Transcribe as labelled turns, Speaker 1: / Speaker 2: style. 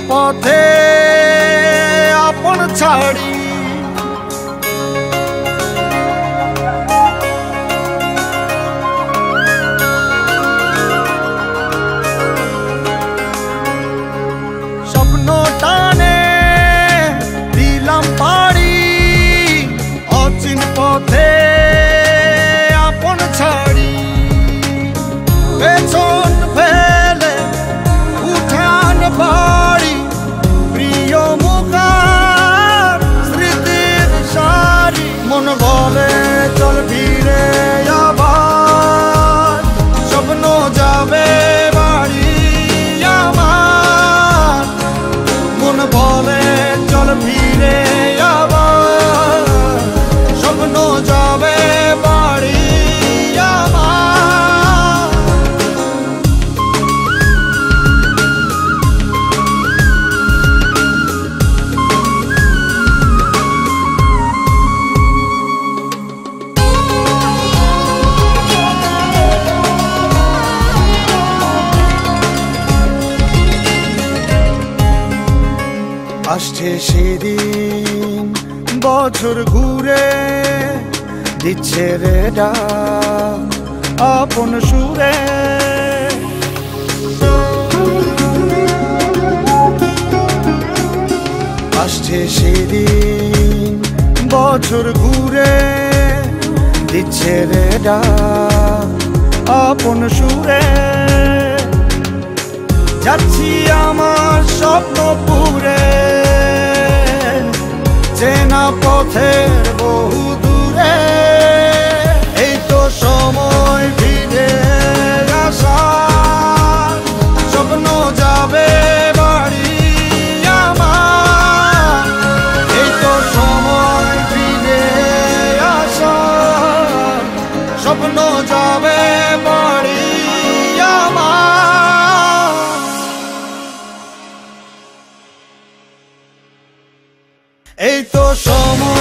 Speaker 1: পথে আপন ছাড়ি স্বপ্ন টানে দিলাম পাড়ি অচিন পথে আপন ছাড়ি পেছন ফেলে উঠান বাড়ি প্রিয় মুখার স্মৃতির সারি মন বলে চল ফিরে আবার স্বপ্ন যাবে বাড়ি আমার মন বলে চল ফিরে আবার স্বপ্ন যাবে বাড়ি আমার আসছে সেদিন বছর ঘুরে দিচ্ছে রে ডাক আপন সুরে আসছে সেদিন বছর ঘুরে দিচ্ছে রে ডাক আপন সুরে যাচ্ছি আমার স্বপ্ন পুরে চেনা পথের বহু দূরে এই তো সময় ফিরে আসার স্বপ্ন যাবে বাড়ি আমার এই তো সময় ফিরে আসার স্বপ্ন যাবে বাড়ি আমার এই তো সময়